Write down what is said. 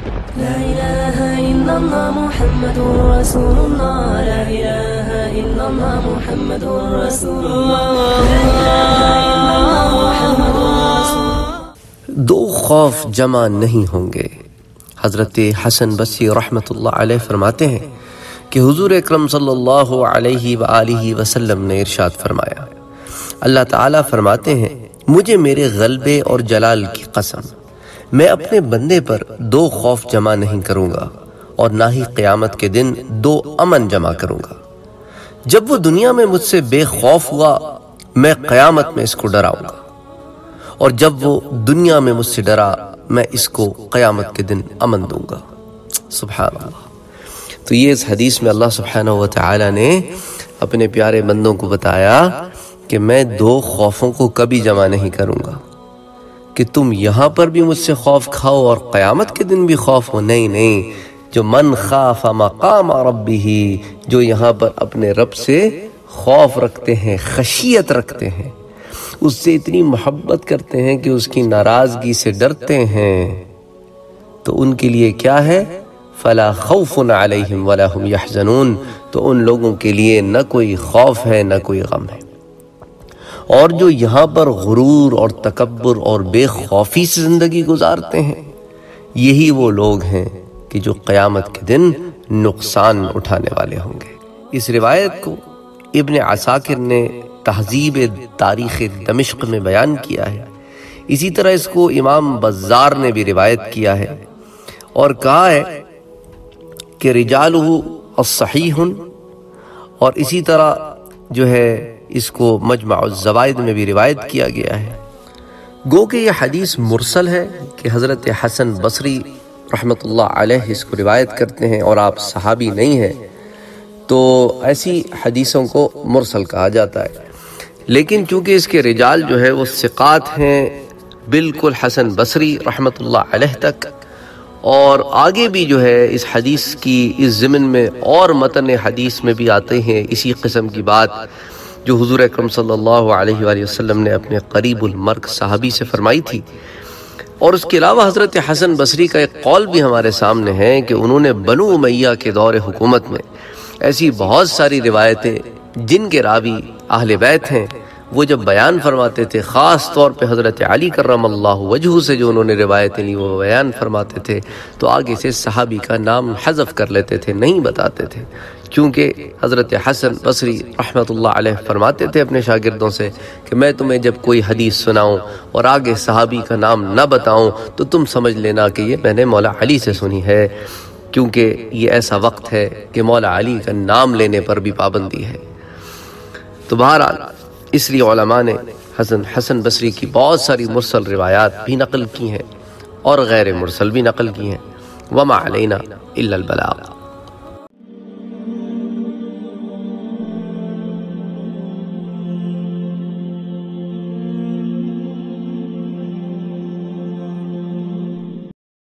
لا إله إلا الله محمد رسول الله لا إله إلا الله محمد رسول الله لا إله إلا الله محمد رسول الله. دو خوف جمع نہیں ہوں گے. حضرت حسن بصری رحمۃ اللہ علیہ فرماتے ہیں کہ حضور اکرم صلی اللہ علیہ وآلہ وسلم نے ارشاد فرمایا، اللہ تعالیٰ فرماتے ہیں مجھے میرے غلبے اور جلال کی قسم، میں اپنے بندے پر دو خوف جمع نہیں کروں گا اور نہ ہی قیامت کے دن دو امن جمع کروں گا. جب وہ دنیا میں مجھ سے بے خوف ہوا میں قیامت میں اس کو ڈراؤں گا، اور جب وہ دنیا میں مجھ سے ڈرا میں اس کو قیامت کے دن امن دوں گا. سبحان اللہ. تو یہ اس حدیث میں اللہ سبحانہ وتعالی نے اپنے پیارے بندوں کو بتایا کہ میں دو خوفوں کو کبھی جمع نہیں کروں گا کہ تم یہاں پر بھی مجھ سے خوف کھاؤ اور قیامت کے دن بھی خوف ہو. نہیں، جو من خاف مقام ربہ، جو یہاں پر اپنے رب سے خوف رکھتے ہیں، خشیت رکھتے ہیں، اس سے اتنی محبت کرتے ہیں کہ اس کی ناراضگی سے ڈرتے ہیں، تو ان کے لیے کیا ہے؟ فلا خوف علیہم ولا هم یحزنون. تو ان لوگوں کے لیے نہ کوئی خوف ہے نہ کوئی غم ہے. اور جو یہاں پر غرور اور تکبر اور بے خوفی سے زندگی گزارتے ہیں، یہی وہ لوگ ہیں کہ جو قیامت کے دن نقصان اٹھانے والے ہوں گے. اس روایت کو ابن عساکر نے تہذیب تاریخ دمشق میں بیان کیا ہے. اسی طرح اس کو امام بزار نے بھی روایت کیا ہے اور کہا ہے کہ رجالہ الصحیح، اور اسی طرح جو ہے اس کو مجمع الزوائد میں بھی روایت کیا گیا ہے. گو کہ یہ حدیث مرسل ہے کہ حضرت حسن بصری رحمۃ اللہ علیہ اس کو روایت کرتے ہیں اور آپ صحابی نہیں ہیں، تو ایسی حدیثوں کو مرسل کہا جاتا ہے. لیکن چونکہ اس کے رجال جو ہے وہ ثقات ہیں بالکل حسن بصری رحمۃ اللہ علیہ تک، اور آگے بھی جو ہے اس حدیث کی اس ضمن میں اور متن حدیث میں بھی آتے ہیں اسی قسم کی بات جو حضور اکرم صلی اللہ علیہ وآلہ وسلم نے اپنے قریب المرگ صحابی سے فرمائی تھی. اور اس کے علاوہ حضرت حسن بصری کا ایک قول بھی ہمارے سامنے ہے کہ انہوں نے بنو امیہ کے دور حکومت میں ایسی بہت ساری روایتیں جن کے راوی اہل بیت ہیں، وہ جب بیان فرماتے تھے، خاص طور پہ حضرت علی کرم اللہ وجہہ سے جو انہوں نے روایتیں لی وہ بیان فرماتے تھے، تو آگے سے صحابی کا نام حذف کر لیتے تھے، نہیں بتاتے تھے. کیونکہ حضرت حسن بصری رحمۃ اللہ علیہ فرماتے تھے اپنے شاگردوں سے کہ میں تمہیں جب کوئی حدیث سناؤں اور آگے صحابی کا نام نہ بتاؤں تو تم سمجھ لینا کہ یہ میں نے مولا علی سے سنی ہے، کیونکہ یہ ایسا وقت ہے کہ مولا علی کا نام لینے پر بھی پابندی ہے. تو بہرحال اس لیے علماء نے حسن بصری کی بہت ساری مرسل روایات بھی نقل کی ہیں اور غیر مرسل بھی نقل کی ہیں. وما علینا الا البلاغ.